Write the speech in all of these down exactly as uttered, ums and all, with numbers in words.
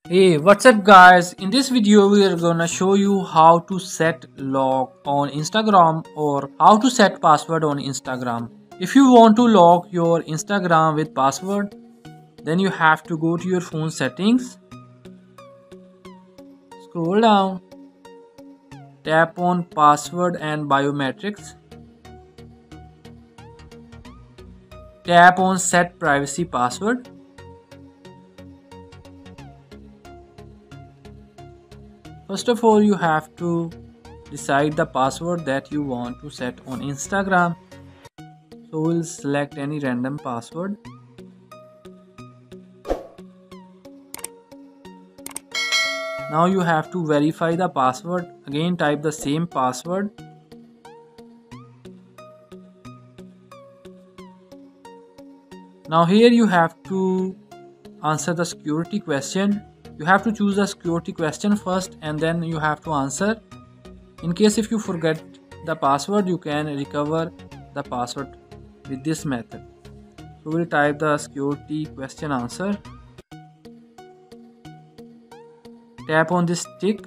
Hey, what's up guys? In this video we are gonna show you how to set lock on Instagram or how to set password on Instagram. If you want to lock your Instagram with password, then you have to go to your phone settings, scroll down, tap on password and biometrics, tap on set privacy password. First of all, you have to decide the password that you want to set on Instagram. So we'll select any random password. Now you have to verify the password. Again, type the same password. Now here you have to answer the security question. You have to choose a security question first and then you have to answer. In case if you forget the password, you can recover the password with this method. So we'll type the security question answer. Tap on this tick.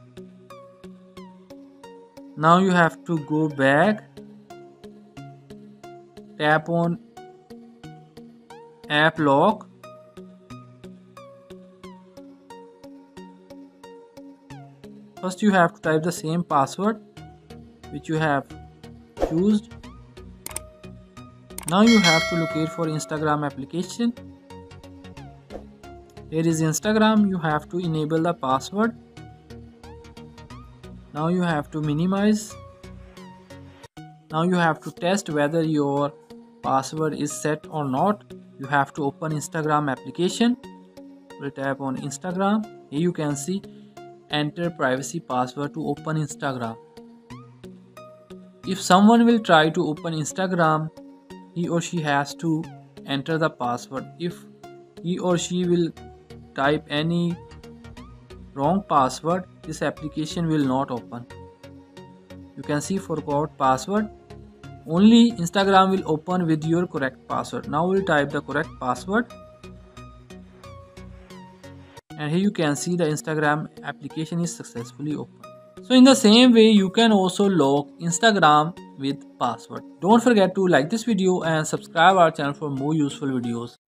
Now you have to go back. Tap on app lock. First you have to type the same password which you have chosen. Now you have to locate for Instagram application. Here is Instagram. You have to enable the password. Now you have to minimize. Now you have to test whether your password is set or not. You have to open Instagram application. We'll tap on Instagram. Here you can see enter privacy password to open Instagram. If someone will try to open Instagram, he or she has to enter the password. If he or she will type any wrong password, this application will not open. You can see forgot password. Only Instagram will open with your correct password. Now we'll type the correct password. And here you can see the Instagram application is successfully open. So in the same way, you can also lock Instagram with password. Don't forget to like this video and subscribe our channel for more useful videos.